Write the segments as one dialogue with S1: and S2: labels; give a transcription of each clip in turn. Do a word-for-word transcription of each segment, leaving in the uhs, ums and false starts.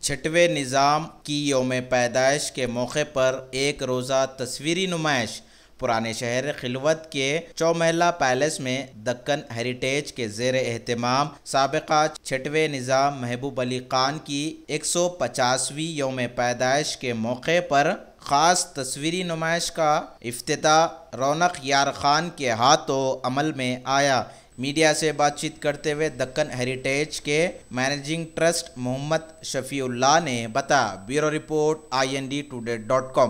S1: छठवें निज़ाम की यौम पैदाइश के मौके पर एक रोज़ा तस्वीरी नुमाइश पुराने शहर खिलवत के चौमहला पैलेस में दक्कन हेरिटेज के ज़ेर एहतमाम साबिक़ा छठवें निज़ाम महबूब अली खान की एक सौ पचासवीं यौम पैदाइश के मौके पर ख़ास तस्वीरी नुमाइश का इफ्तिताह रौनक यार खान के हाथों अमल में आया। मीडिया से बातचीत करते हुए दक्कन हेरिटेज के मैनेजिंग ट्रस्ट मोहम्मद शफीउल्लाह ने बताया। Bureau report I N D today dot com.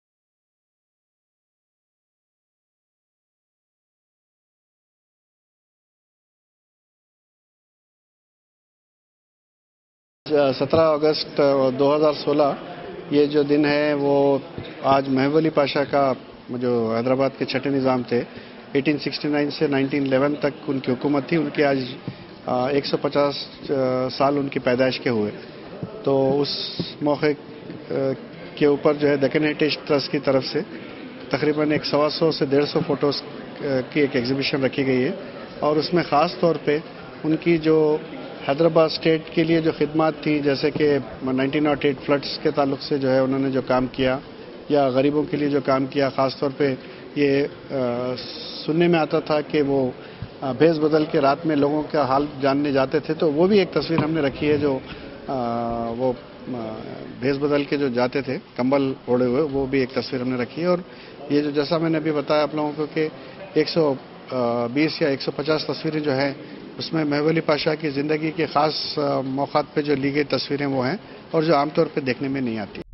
S2: सत्रह अगस्त दो हज़ार सोलह ये जो दिन है वो आज महबूब अली पाशा का जो हैदराबाद के छठे निज़ाम थे अठारह सौ उनहत्तर से उन्नीस सौ ग्यारह तक उनकी हुकूमत थी। उनकी आज एक सौ पचास साल उनकी पैदाइश के हुए, तो उस मौके के ऊपर जो है दक्कन हेरिटेज ट्रस्ट की तरफ से तकरीबन एक सवा सौ से डेढ़ सौ फोटोज़ की एक एग्जीबिशन रखी गई है और उसमें ख़ास तौर पे उनकी जो हैदराबाद स्टेट के लिए जो खिदमत थी, जैसे कि नाइनटीन ओ एट फ्लड्स के ताल्लुक से जो है उन्होंने जो काम किया या गरीबों के लिए जो काम किया, ख़ास तौर पे ये आ, सुनने में आता था कि वो भेस बदल के रात में लोगों का हाल जानने जाते थे, तो वो भी एक तस्वीर हमने रखी है जो आ, वो भेस बदल के जो जाते थे कंबल ओढ़े हुए, वो भी एक तस्वीर हमने रखी है। और ये जो जैसा मैंने अभी बताया आप लोगों को कि एक सौ बीस या एक सौ पचास तस्वीरें जो है उसमें महबूब अली पाशा की ज़िंदगी के ख़ास मौक़ात पे जो ली गई तस्वीरें वो हैं और जो आमतौर पे देखने में नहीं आती।